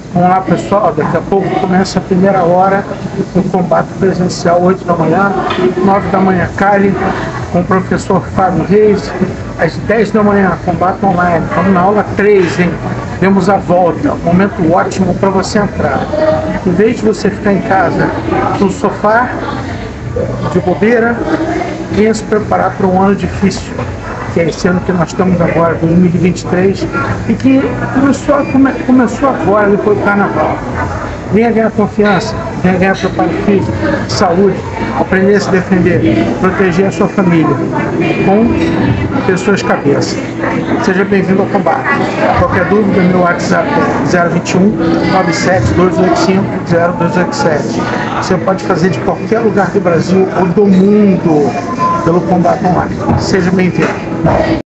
Vamos lá, pessoal, daqui a pouco começa a primeira hora do combate presencial, 8 da manhã, 9 da manhã, Cali, com o professor Fábio Reis, às 10 da manhã, combate online. Estamos na aula 3, hein? Demos a volta, momento ótimo para você entrar. Em vez de você ficar em casa no sofá, de bobeira, venha se preparar para um ano difícil, que é esse ano que nós estamos agora, 2023, e que começou agora, depois do carnaval. Venha ganhar confiança, venha ganhar preparo físico, saúde, aprender a se defender, proteger a sua família com pessoas cabeça. Seja bem-vindo ao combate. Qualquer dúvida, meu WhatsApp é 021 97 285 0287. Você pode fazer de qualquer lugar do Brasil ou do mundo pelo combate online. Seja bem-vindo.